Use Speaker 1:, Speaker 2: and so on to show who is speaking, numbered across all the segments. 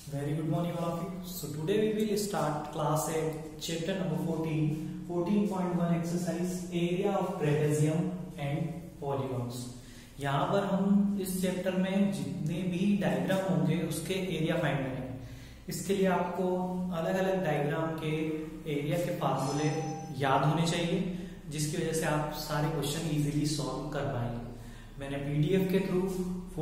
Speaker 1: Very good morning all of you. So today we will start class 8 chapter number 14.1 exercise area of trapezium and polygons. यहाँ पर हम इस chapter में जितने भी डायग्राम होंगे उसके एरिया फाइंड करेंगे। इसके लिए आपको अलग अलग डायग्राम के एरिया के फार्मूले याद होने चाहिए, जिसकी वजह से आप सारे क्वेश्चन इजीली सॉल्व कर पाएंगे। मैंने पीडीएफ के थ्रू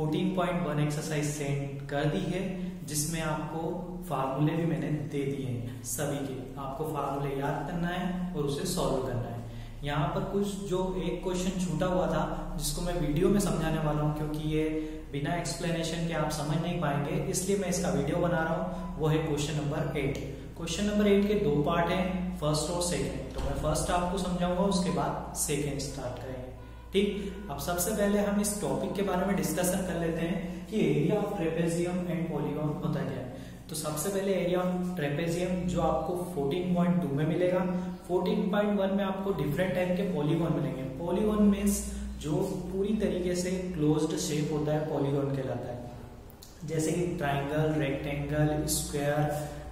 Speaker 1: 14.1 एक्सरसाइज सेंड कर दी है, जिसमें आपको फार्मूले भी मैंने दे दिए हैं सभी के। आपको फार्मूले याद करना है और उसे सॉल्व करना है। यहाँ पर कुछ जो एक क्वेश्चन छूटा हुआ था जिसको मैं वीडियो में समझाने वाला हूँ, क्योंकि ये बिना एक्सप्लेनेशन के आप समझ नहीं पाएंगे, इसलिए मैं इसका वीडियो बना रहा हूँ। वो है क्वेश्चन नंबर 8। क्वेश्चन नंबर 8 के दो पार्ट हैं, फर्स्ट और सेकेंड। तो मैं फर्स्ट आपको समझाऊंगा, उसके बाद सेकेंड स्टार्ट करेंगे। ठीक, अब सबसे पहले हम इस टॉपिक के बारे में डिस्कशन कर लेते हैं कि area of trapezium and polygon होता क्या है। तो सबसे पहले एरिया ऑफ ट्रेपेजियम जो आपको 14.2 में मिलेगा। 14.1 में आपको डिफरेंट टाइप के पॉलीगॉन मिलेंगे। पॉलीगॉन मीन्स जो पूरी तरीके से क्लोज्ड शेप होता है, पॉलीगॉन कहलाता है। जैसे कि ट्राइंगल, रेक्टेंगल, स्क्वायर,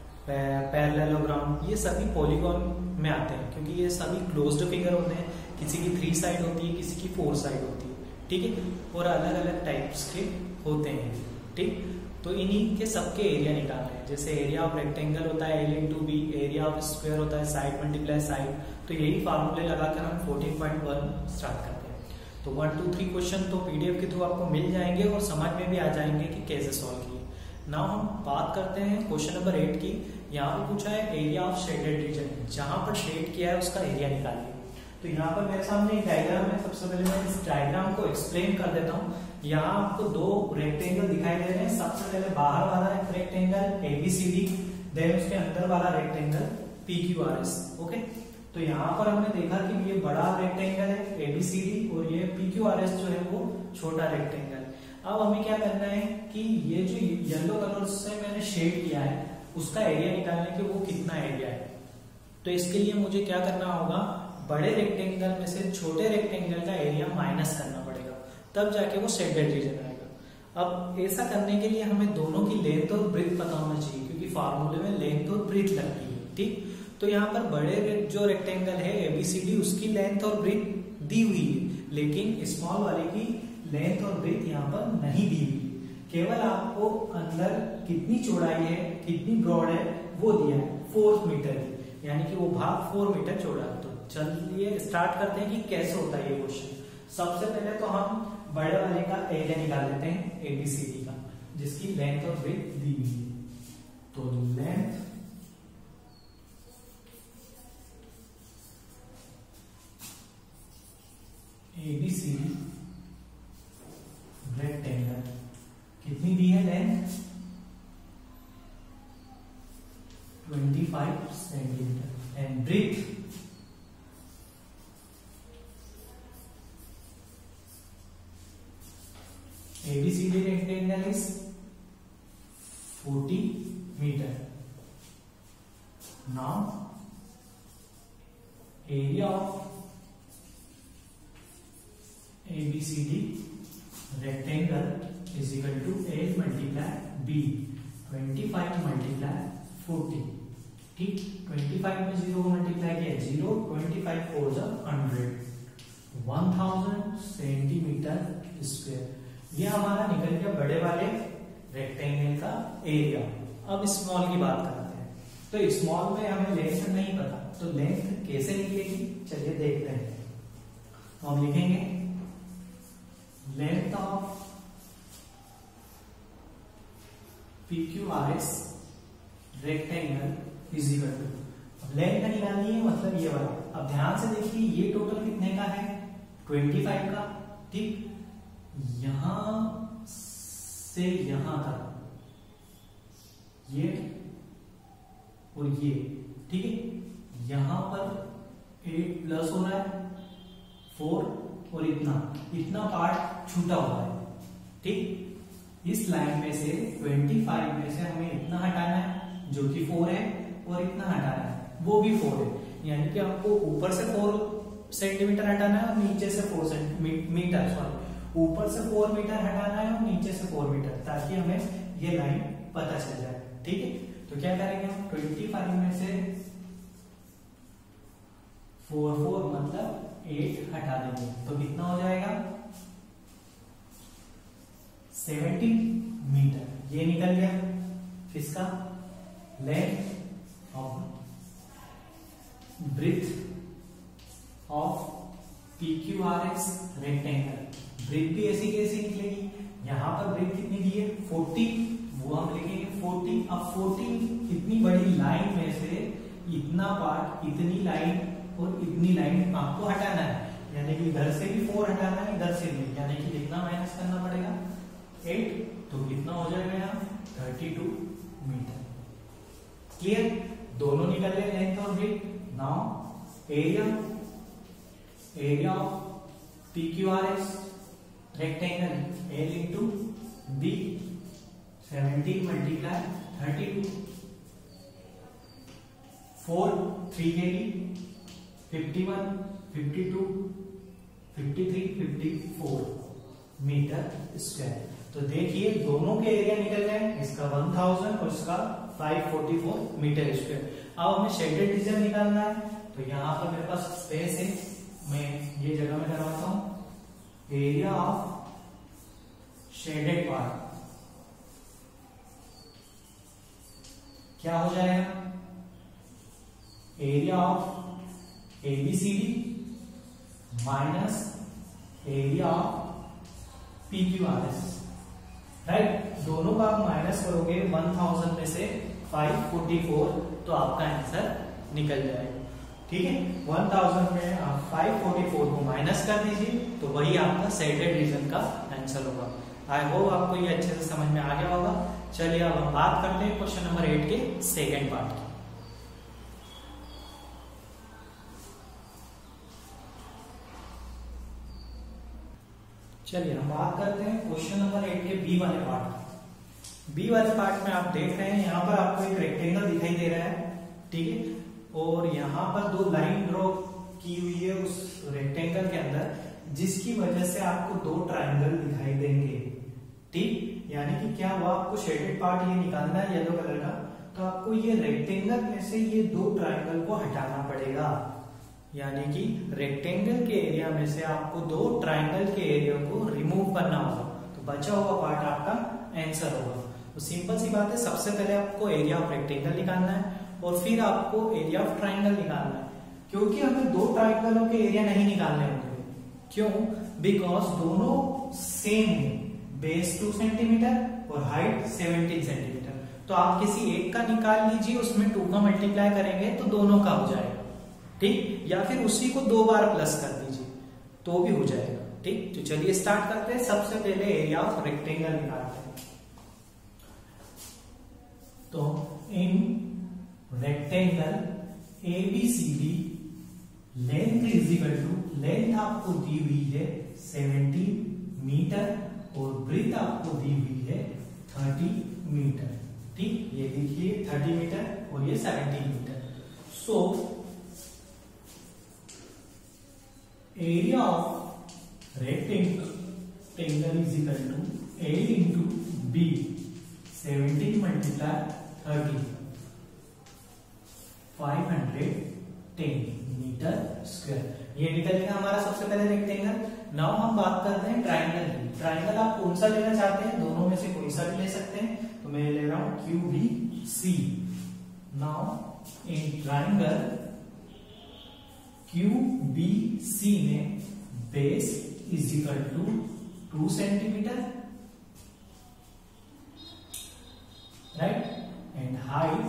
Speaker 1: पैरेललोग्राम, ये सभी पॉलीगॉन में आते हैं, क्योंकि ये सभी क्लोज्ड फिगर होते हैं। किसी की 3 साइड होती है, किसी की 4 साइड होती है, ठीक है, और अलग अलग टाइप्स के होते हैं। ठीक, तो इन्हीं के सबके एरिया निकालने हैं। जैसे एरिया ऑफ रेक्टेंगल होता है L/B, एरिया ऑफ स्क्वायर होता है साइड मल्टीप्लाई साइड। तो यही फार्मूले लगाकर हम 14.1 स्टार्ट करते हैं। तो 1, 2, 3 क्वेश्चन तो पीडीएफ के थ्रू आपको मिल जाएंगे और समझ में भी आ जाएंगे कि कैसे सॉल्व किए। नाउ हम बात करते हैं क्वेश्चन नंबर 8 की। यहाँ पर पूछा है एरिया ऑफ शेडेड रीजन, जहां पर शेड किया है उसका एरिया निकालिए। तो यहाँ पर मेरे सामने एक डायग्राम है। सबसे पहले मैं इस डायग्राम को एक्सप्लेन कर देता हूँ। यहाँ आपको 2 रेक्टेंगल दिखाई दे रहे हैं। सबसे पहले बाहर वाला एक रेक्टेंगल ABCD, देन उसके अंदर वाला रेक्टेंगल PQRS। ओके, तो यहाँ पर हमने देखा कि ये बड़ा रेक्टेंगल है ABCD और ये PQRS जो है वो छोटा रेक्टेंगल। अब हमें क्या करना है कि ये जो येलो कलर से मैंने शेड किया है उसका एरिया निकालने के वो कितना एरिया है। तो इसके लिए मुझे क्या करना होगा, बड़े रेक्टेंगल में से छोटे रेक्टेंगल का एरिया माइनस करना पड़ेगा, तब जाके वो शेडेड रीजन आएगा। अब ऐसा करने के लिए हमें दोनों की लेंथ और ब्रेथ पता होना चाहिए, क्योंकि फार्मूले में लेंथ और ब्रेथ लगती है। ठीक, तो यहाँ पर बड़े जो रेक्टेंगल है ABCD उसकी लेंथ और ब्रेथ दी हुई है, लेकिन स्मॉल वाले की लेंथ और ब्रेथ यहाँ पर नहीं दी हुई। केवल आपको अंदर कितनी चौड़ाई है, कितनी ब्रॉड है वो दिया है, 4 मीटर, यानी कि वो भाग 4 मीटर चौड़ा है। तो चलिए स्टार्ट करते हैं कि कैसे होता है ये क्वेश्चन। सबसे पहले तो हम बड़े वाले का एरिया निकाल लेते हैं ABCD का, जिसकी लेंथ और ब्रेथ दी हुई है। तो लेंथ ABCD रेक्टेंगल कितनी दी है length, 25 centimetre, and breadth ABCD rectangle is 40 meter. Now area of ABCD rectangle is equal to L multiply B, 25 multiply 40. ठीक, 25 में 0 मल्टीप्लाई किया 0, 25 4 जा 100, 1000 सेंटीमीटर स्क्वायर। ये हमारा निकल गया बड़े वाले रेक्टेंगल का एरिया। अब स्मॉल की बात करते हैं। तो स्मॉल में हमें लेंथ नहीं पता, तो लेंथ कैसे निकलेगी चलिए देखते हैं। तो हम लिखेंगे length of PQRS rectangle is equal to, अब लेंथ निकालनी है मतलब ये वाला। अब ध्यान से देखिए ये टोटल कितने का है, 25 का। ठीक, यहां से यहां तक ये और ये, ठीक है, यहां पर 8 प्लस हो रहा है 4 और इतना पार्ट छूटा हुआ है। ठीक, इस लाइन में से 25 में से हमें इतना हटाना है जो कि 4 है, और इतना हटाना है वो भी 4 है, यानी कि आपको ऊपर से 4 सेंटीमीटर हटाना है और नीचे से 4 सेंटीमीटर, सॉरी, ऊपर से 4 मीटर हटाना है और नीचे से 4 मीटर, ताकि हमें ये लाइन पता चल जाए। ठीक है, तो क्या करेंगे हम 25 में से 4 मतलब 8 हटा देंगे तो कितना हो जाएगा 70 मीटर। ये निकल गया किसका length of breadth of PQRS rectangle. Breadth भी ऐसी कैसी निकलेगी, यहां पर ब्रेथ कितनी दी है 40, वो हम लिखेंगे 40। अब 40 इतनी बड़ी लाइन में से इतना पार्ट, इतनी लाइन और इतनी लाइन आपको हटाना है, यानी कि इधर से भी 4 हटाना है, इधर से भी, यानी कि कितना माइनस करना पड़ेगा 8, तो कितना हो जाएगा यहाँ 32 मीटर। क्लियर, दोनों निकल गए लेंथ और breadth. Now area of PQRS rectangle L into B 17 multiply 32, 4 3 के लिए 51 52 53 54 मीटर स्क्वायर। तो देखिए दोनों के एरिया निकल गए, इसका 1000 और इसका 544 मीटर स्क्वायर। अब हमें शेडेड रीजन निकालना है, तो यहाँ पर मेरे पास स्पेस है, मैं ये जगह में करवाता हूं। एरिया ऑफ शेडेड पार्ट क्या हो जाएगा, area of ABCD minus area of PQRS, right. दोनों का आप माइनस करोगे 1000 में से 544 तो आपका आंसर निकल जाएगा। ठीक है, 1000 में आप 544 को माइनस कर दीजिए तो वही आपका शेडेड रीजन का आंसर होगा। आई होप आपको ये अच्छे से समझ में आ गया होगा। चलिए अब हम बात करते हैं क्वेश्चन नंबर 8 के सेकेंड पार्ट की। चलिए हम बात करते हैं क्वेश्चन नंबर 8 के बी वाले पार्ट। बी वाले पार्ट में आप देख रहे हैं यहाँ पर आपको एक रेक्टेंगल दिखाई दे रहा है, ठीक है, और यहाँ पर 2 लाइन ड्रॉ की हुई है उस रेक्टेंगल के अंदर, जिसकी वजह से आपको 2 ट्रायंगल दिखाई देंगे। ठीक, यानी कि क्या हुआ, आपको शेडेड पार्ट ये निकालना है येलो कलर का, तो आपको ये रेक्टेंगल में से ये 2 ट्रायंगल को हटाना पड़ेगा, यानी कि रेक्टेंगल के एरिया में से आपको 2 ट्रायंगल के एरिया को रिमूव करना होगा, तो बचा हुआ पार्ट आपका आंसर होगा। तो सिंपल सी बात है, सबसे पहले आपको एरिया ऑफ रेक्टेंगल निकालना है और फिर आपको एरिया ऑफ ट्रायंगल निकालना है, क्योंकि हमें 2 ट्रायंगलों के एरिया नहीं निकालने होंगे। क्यों? बिकॉज दोनों सेम है, बेस 2 सेंटीमीटर और हाइट 17 सेंटीमीटर। तो आप किसी एक का निकाल लीजिए, उसमें 2 का मल्टीप्लाई करेंगे तो दोनों का हो जाएगा, ठीक, या फिर उसी को 2 बार प्लस कर दीजिए तो भी हो जाएगा। ठीक, तो चलिए स्टार्ट करते हैं। सबसे पहले एरिया ऑफ रेक्टेंगल निकालते हैं। तो in rectangle ABCD length is equal to, length आपको दी हुई है 17 मीटर और ब्रेथ आपको दी हुई है 30 मीटर। ठीक, ये देखिए 30 मीटर और ये 17 metre. So area of rectangle is equal to A into B 17 multiply 30 510 metre square. ये निकल गया हमारा सबसे पहले रेक्टेंगल। नाउ हम बात करते हैं ट्राइंगल की। ट्राइंगल आप कौन सा लेना चाहते हैं, दोनों में से कोई सा भी ले सकते हैं, तो मैं ले रहा हूं QBC। Now in triangle QBC में base is equal to 2 centimetre, right, and height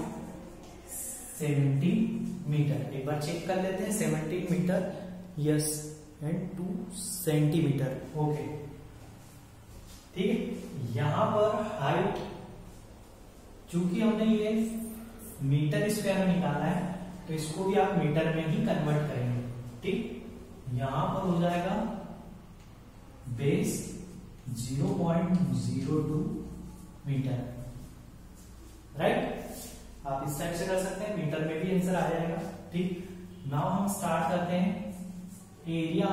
Speaker 1: 17 metre. एक बार चेक कर लेते हैं, 17 metre yes and 2 centimetre. Okay, ठीक है। यहां पर हाइट, चूंकि हमने ये मीटर स्क्वायर में निकाला है तो इसको भी आप मीटर में ही कन्वर्ट करेंगे। ठीक, यहां पर हो जाएगा बेस 0.02 मीटर, राइट। आप इस टाइप से कर सकते हैं, मीटर में भी आंसर आ जाएगा। ठीक, नाउ हम स्टार्ट करते हैं। Area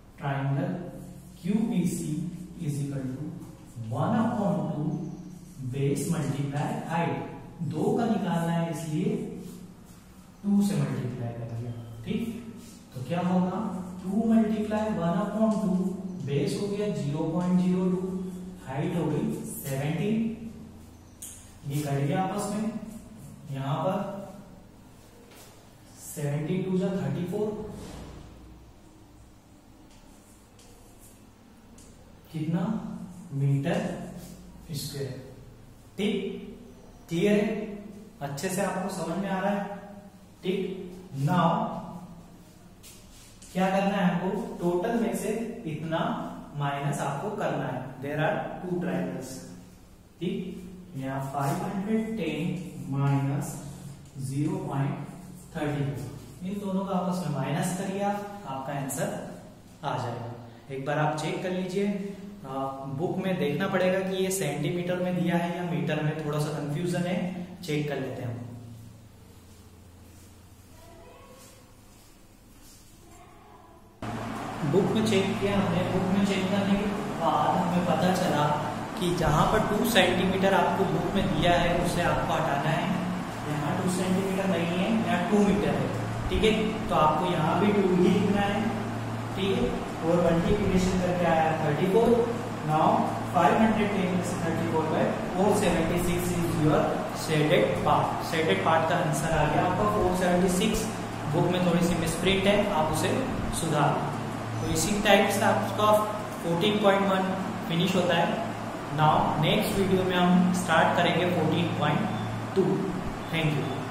Speaker 1: triangle QBC is equal to 1/2 base multiply height, 2 का निकालना है इसलिए 2 से मल्टीप्लाई कर दिया। ठीक, तो क्या होगा 2 मल्टीप्लाई 1/2, बेस हो गया 0.02, हाइट हो गई 17, ये कर लिया आपस में। यहां पर 72 जा 34, कितना मीटर स्क्वायर। ठीक, क्लियर है, अच्छे से आपको समझ में आ रहा है। ठीक, नाउ क्या करना है हमको, टोटल में से इतना माइनस आपको करना है। There are 2 triangles. ठीक, यहाँ 510 माइनस 0.32, इन दोनों का आपस में माइनस करिए, आपका आंसर आ जाएगा। एक बार आप चेक कर लीजिए, बुक में देखना पड़ेगा कि ये सेंटीमीटर में दिया है या मीटर में, थोड़ा सा कंफ्यूजन है, चेक कर लेते हैं हम। बुक में चेक किया हमने, बुक में चेक करने के बाद हमें पता चला कि जहां पर 2 सेंटीमीटर आपको बुक में दिया है उसे आपको हटाना है। यहाँ 2 सेंटीमीटर नहीं है, यहाँ 2 मीटर है। ठीक है, तो आपको यहाँ भी 2 ही लिखना है। ठीक है, और मल्टीप्लिकेशन करके आया 34। नाउ 510 में से 34 by 476 is your shaded part. Shaded part का आंसर आ गया आपका 476। बुक में थोड़ी सी मिसप्रिंट है, आप उसे सुधार। तो इसी टाइप से आपका 14.1 फिनिश होता है। नाउ नेक्स्ट वीडियो में हम स्टार्ट करेंगे 14.2। Thank you.